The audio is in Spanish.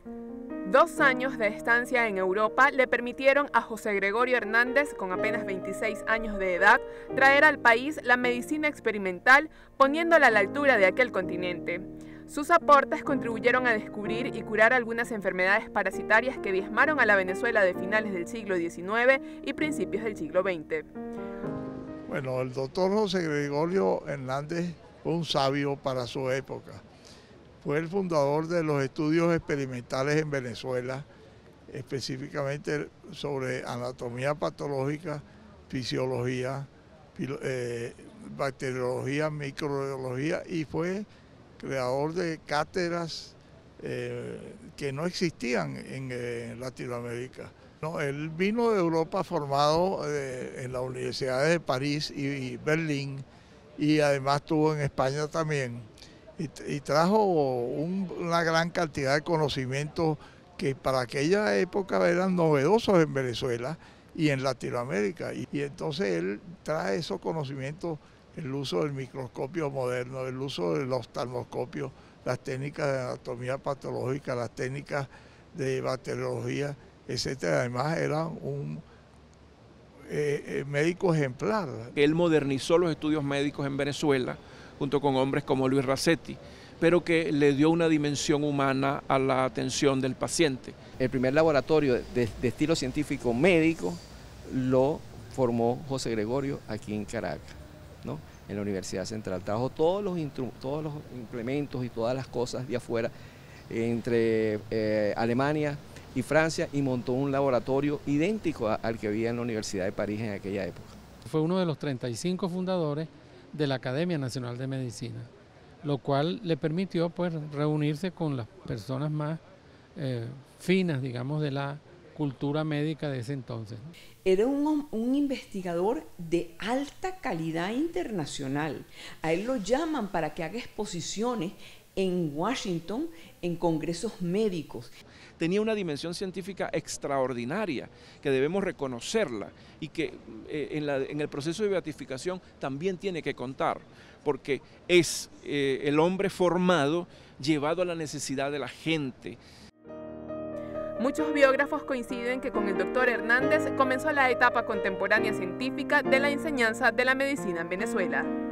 2 años de estancia en Europa le permitieron a José Gregorio Hernández, con apenas 26 años de edad, traer al país la medicina experimental, poniéndola a la altura de aquel continente. Sus aportes contribuyeron a descubrir y curar algunas enfermedades parasitarias que diezmaron a la Venezuela de finales del siglo XIX y principios del siglo XX. Bueno, el doctor José Gregorio Hernández fue un sabio para su época. Fue el fundador de los estudios experimentales en Venezuela, específicamente sobre anatomía patológica, fisiología, bacteriología, microbiología, y fue creador de cátedras que no existían en Latinoamérica. No, él vino de Europa formado en las universidades de París y Berlín, y además estuvo en España también. Y trajo una gran cantidad de conocimientos que para aquella época eran novedosos en Venezuela y en Latinoamérica. Y entonces él trae esos conocimientos, el uso del microscopio moderno, el uso del oftalmoscopio, las técnicas de anatomía patológica, las técnicas de bacteriología, etcétera. Además era un médico ejemplar. Él modernizó los estudios médicos en Venezuela, junto con hombres como Luis Racetti, pero que le dio una dimensión humana a la atención del paciente. El primer laboratorio de estilo científico médico lo formó José Gregorio aquí en Caracas, ¿no? En la Universidad Central. Trabajó todos los implementos y todas las cosas de afuera, entre Alemania y Francia, y montó un laboratorio idéntico al que había en la Universidad de París en aquella época. Fue uno de los 35 fundadores de la Academia Nacional de Medicina, lo cual le permitió pues reunirse con las personas más finas, digamos, de la cultura médica de ese entonces. Era un investigador de alta calidad internacional. A él lo llaman para que haga exposiciones en Washington, en congresos médicos. Tenía una dimensión científica extraordinaria, que debemos reconocerla y que en el proceso de beatificación también tiene que contar, porque es el hombre formado, llevado a la necesidad de la gente. Muchos biógrafos coinciden que con el doctor Hernández comenzó la etapa contemporánea científica de la enseñanza de la medicina en Venezuela.